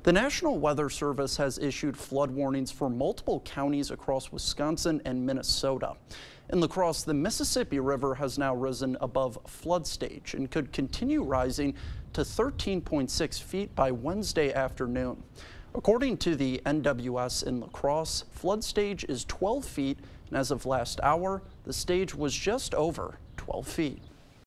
The National Weather Service has issued flood warnings for multiple counties across Wisconsin and Minnesota. In La Crosse, the Mississippi River has now risen above flood stage and could continue rising to 13.6 feet by Wednesday afternoon. According to the NWS in La Crosse, flood stage is 12 feet, and as of last hour, the stage was just over 12 feet.